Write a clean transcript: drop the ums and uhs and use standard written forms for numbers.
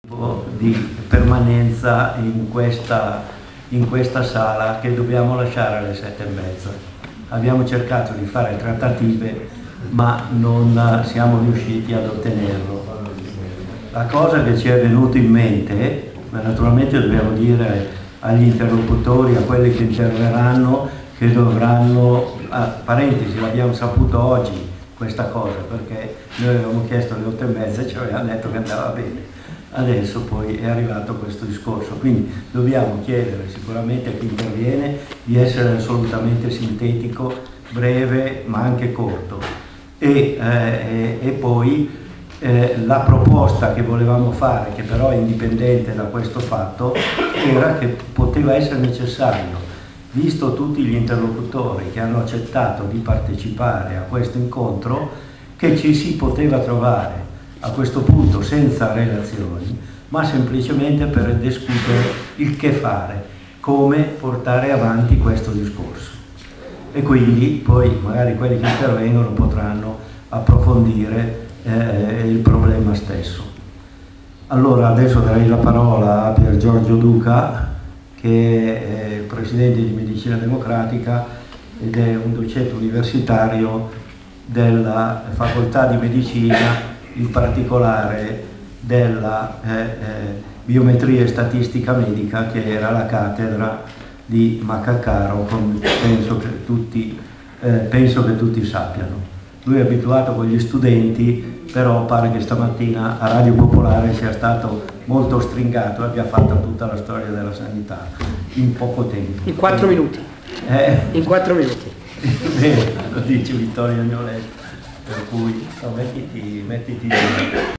di permanenza in questa sala che dobbiamo lasciare alle 7:30. Abbiamo cercato di fare trattative ma non siamo riusciti ad ottenerlo. La cosa che ci è venuta in mente, ma naturalmente dobbiamo dire agli interlocutori, a quelli che interverranno, che dovranno, parentesi, l'abbiamo saputo oggi questa cosa, perché noi avevamo chiesto alle 8:30 e ci avevano detto che andava bene. Adesso poi è arrivato questo discorso, quindi dobbiamo chiedere sicuramente a chi interviene di essere assolutamente sintetico, breve ma anche corto. E poi la proposta che volevamo fare, che però è indipendente da questo fatto, era che poteva essere necessario, visto tutti gli interlocutori che hanno accettato di partecipare a questo incontro, che ci si poteva trovare a questo punto senza relazioni, ma semplicemente per discutere il che fare, come portare avanti questo discorso. E quindi poi magari quelli che intervengono potranno approfondire il problema stesso. Allora adesso darei la parola a Pier Giorgio Duca, che è il presidente di Medicina Democratica ed è un docente universitario della facoltà di medicina, in particolare della biometria e statistica medica, che era la cattedra di Maccacaro, come penso che tutti sappiano. Lui è abituato con gli studenti, però pare che stamattina a Radio Popolare sia stato molto stringato e abbia fatto tutta la storia della sanità in poco tempo. In 4 minuti. In 4 minuti. Bene, lo dice Vittorio Agnoletto, per cui mettiti